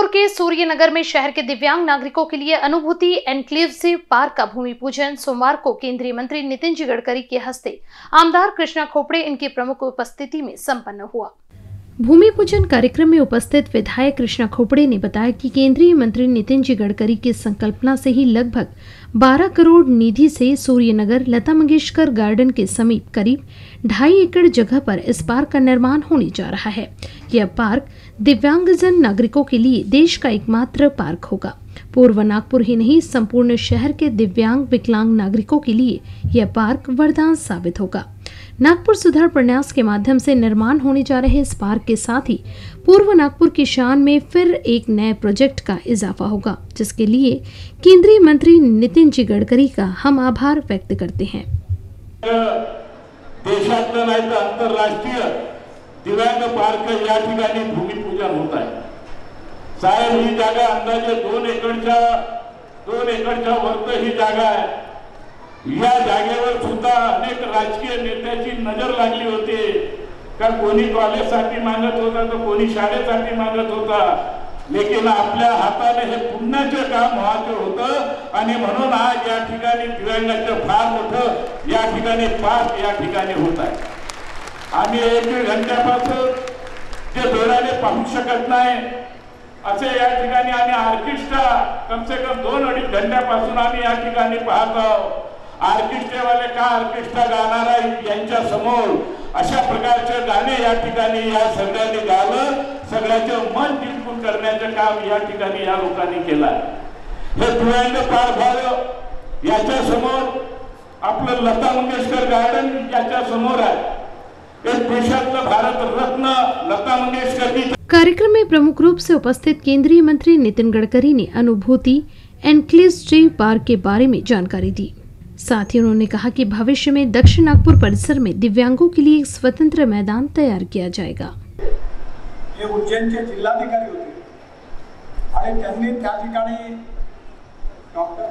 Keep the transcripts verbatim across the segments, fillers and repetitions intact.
नागपुर के सूर्यनगर में शहर के दिव्यांग नागरिकों के लिए अनुभूति एनक्लेव पार्क का भूमि पूजन सोमवार को केंद्रीय मंत्री नितिन जी गडकरी के हस्ते आमदार कृष्णा खोपड़े इनकी प्रमुख उपस्थिति में संपन्न हुआ। भूमि पूजन कार्यक्रम में उपस्थित विधायक कृष्णा खोपड़े ने बताया कि केंद्रीय मंत्री नितिन जी गडकरी की संकल्पना से ही लगभग बारह करोड़ निधि से सूर्यनगर लता मंगेशकर गार्डन के समीप करीब ढाई एकड़ जगह पर इस पार्क का निर्माण होने जा रहा है। यह पार्क दिव्यांगजन नागरिकों के लिए देश का एकमात्र पार्क होगा। पूर्व नागपुर ही नहीं, संपूर्ण शहर के दिव्यांग विकलांग नागरिकों के लिए यह पार्क वरदान साबित होगा। नागपुर सुधार प्रन्यास के माध्यम से निर्माण होने जा रहे इस पार्क के साथ ही पूर्व नागपुर की शान में फिर एक नए प्रोजेक्ट का इजाफा होगा, जिसके लिए केंद्रीय मंत्री नितिन जी गडकरी का हम आभार व्यक्त करते हैं। देशातलं नाही तर आंतरराष्ट्रीय दिव्यांग पार्क या ठिकाणी भूमिपूजन होत आहे। साहेब, ही जागा अंदाजे दोन एकरच्या दोन एकरच्या वरत ही जागा आहे। या जागेवर सुद्धा अनेक राजकीय नेत्यांची नजर लागली होती का कोणी कॉलेजसाठी मागत होता तर कोणी शाळेसाठी मागत होता, लेकिन आपल्या हाताने हे पुण्याचे काम व्हायचं होतं आणि म्हणून आज या ठिकाणी दिव्यांगाचं फार मोठं या ठिकाणी पार्क या ठिकाणी होत आहे। आम्ही एक दीड घंट्यापासून जे डोळ्याने पाहू शकत नाही असे या ठिकाणी आणि ऑर्केस्ट्रा कम से कम दोन अडीच घंट्यापासून आम्ही या ठिकाणी पाहत आहोत। ऑर्केस्ट्रावाले का ऑर्केस्ट्रा गाणारा यांच्या समोर अशा प्रकारचे गाणे या ठिकाणी या सगळ्यांनी गावं, सगळ्याचं मन जिंकून करण्याचं काम या ठिकाणी या लोकांनी केलं। हे दिव्यांग पार्क व्हावं याच्या समोर आपलं लता मंगेशकर गार्डन याच्या समोर आहे। एक देशातलं भारत रत्न लता मंगेशकर जी। कार्यक्रम में प्रमुख रूप से उपस्थित केंद्रीय मंत्री नितिन गडकरी ने अनुभूति एनक्लेव पार्क के बारे में जानकारी दी। साथ ही उन्होंने कहा कि भविष्य में दक्षिण नागपुर परिसर में दिव्यांगों के लिए एक स्वतंत्र मैदान तैयार किया जाएगा। हे उज्जैनचे जिल्हाधिकारी होते आणि त्यांनी त्या ठिकाणी डॉक्टर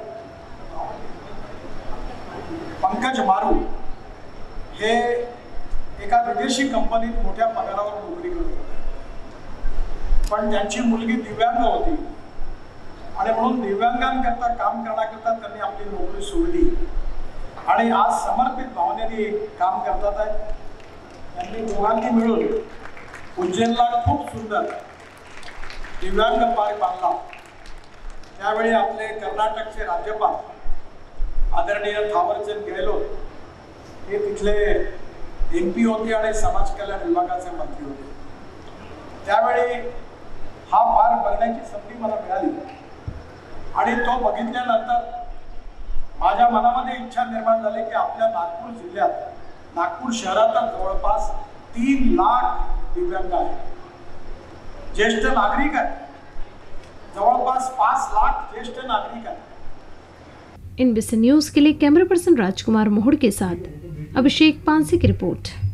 पंकज मारू हे एका विदेशी कंपनीत मोठ्या पगारावर नोकरी करत होते, पण त्यांची मुलगी दिव्यांग होती आणि म्हणून दिव्यांगांकरता काम करण्याकरता त्यांनी आपली नोकरी सोडली आणि आज समर्पित भावनेने काम करतात आहेत। त्यांनी दोघांनी मिळून उज्जैनला खूप सुंदर दिव्यांग पार्क बांधला। त्यावेळी आपले कर्नाटकचे राज्यपाल आदरणीय थावरचंद गेहलोत हे तिथले एमपी होते आणि समाज कल्याण विभागाचे मंत्री होते। त्यावेळी हा पार्क बघण्याची संधी मला मिळाली आणि तो बघितल्यानंतर माझ्या मनामध्ये इच्छा निर्माण झाली की आपल्या नागपूर जिल्ह्यात नागपूर शहरात जवळपास तीन लाख दिव्यांग आहेत, ज्येष्ठ नागरिक आहेत, जवळपास पाच लाख ज्येष्ठ नागरिक आहेत। एनबीसी न्यूज के लिए कैमरा पर्सन राजकुमार मोहड़ के साथ अभिषेक पांसे की रिपोर्ट।